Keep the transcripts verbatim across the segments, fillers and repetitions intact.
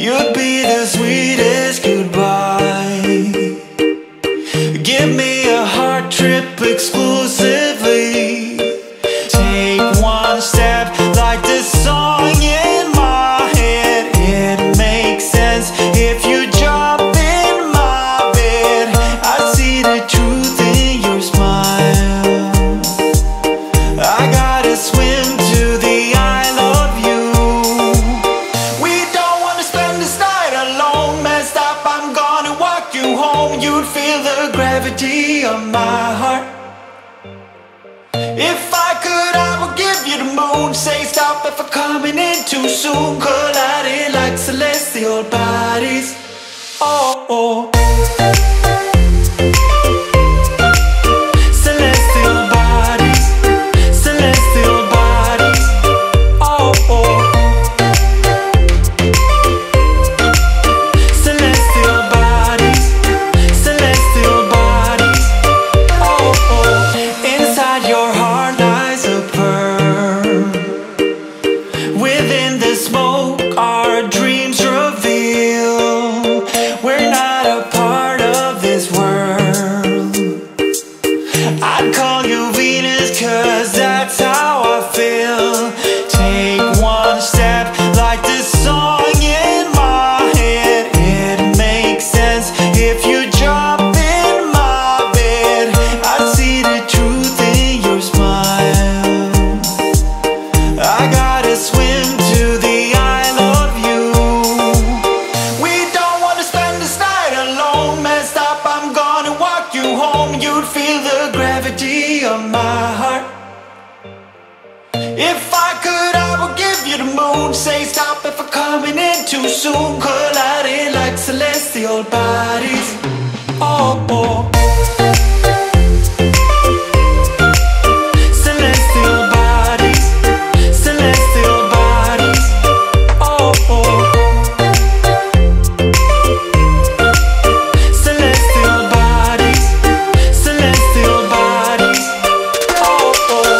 You'd be the sweetest goodbye. Give me a heart trip exclusively. Take one step like this song in my head. It makes sense if you jump in my bed. I see the truth in your smile. I gotta swim to the I love you. We don't wanna spend this night alone. Messed up, I'm gonna walk you home. You'd feel the gravity of my heart. If I could, I would give you the moon. Say stop if I'm coming in too soon. Colliding like celestial bodies. Oh, oh. Celestial bodies, celestial bodies. Oh, oh. Celestial bodies, celestial bodies. Oh, oh. Inside your heart lies a pearl. Within the smoke our dreams reveal. We're not a part of this world. I'd call you Venus, cause that's how I feel. Take one step like this song in my head. It makes sense if you jump in my bed. I see the truth in your smile. I gotta swim to the I love you. We don't wanna spend this night alone. Messed up, I'm gonna walk you home. You'd feel the gravity of my heart. If I could, I would give you the moon. Say stop if I'm coming in too soon. Colliding like celestial bodies. Oh, oh. Celestial bodies, celestial bodies. Oh, oh. Celestial bodies, celestial bodies. Oh, oh.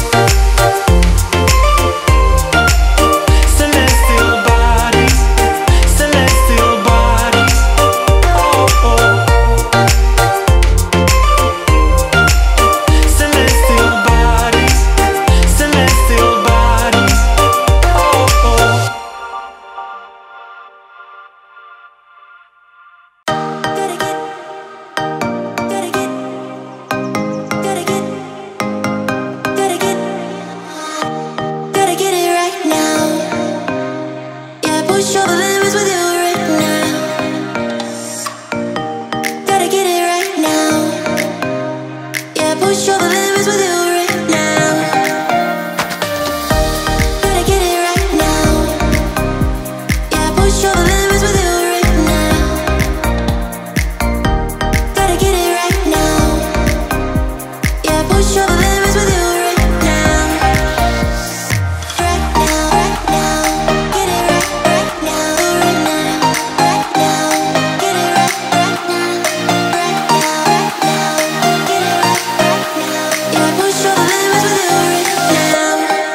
Celestial bodies, celestial bodies. Oh, oh. Celestial bodies, celestial bodies. Oh, oh. Gotta get it right now. Yeah, push all the limits with you right now. Gotta get it right now. Yeah, push all the limits with you right now. Gotta get it right now. Yeah, push all the limits with you right now. Gotta get it right now. Yeah, push all the limits with you right now. Right now, right now, get it right, right now, right now, right now, get it right, right now, right now, right now, get it right, right now. Yeah, push all the limits with you right now.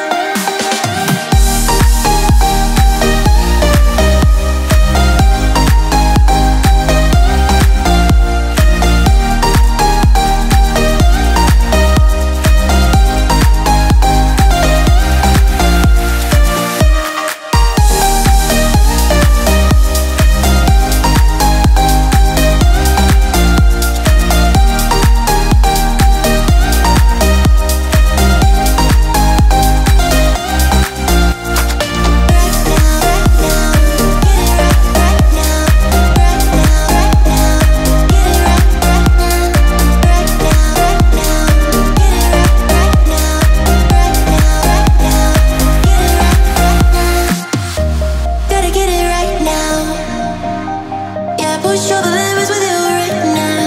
Gotta get it right now. Yeah, push all the limits with you right now.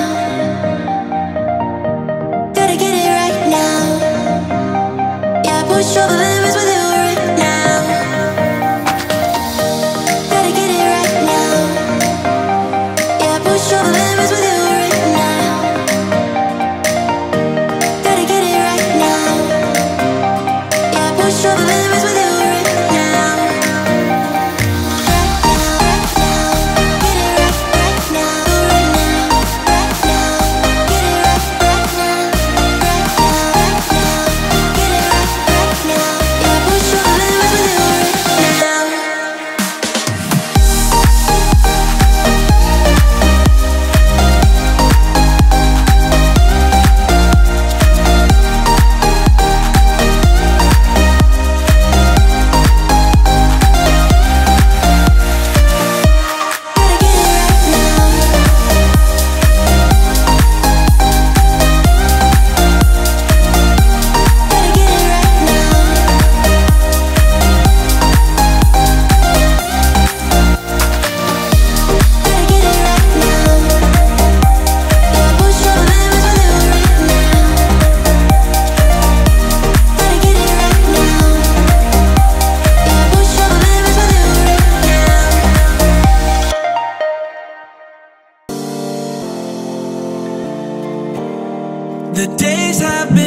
Gotta get it right now. Yeah, push all the limits with you right now. Gotta get it right now. Yeah, push all the limits with you right now. Gotta get it right now. Yeah, push all the limits with you right now. Right now, right The days have been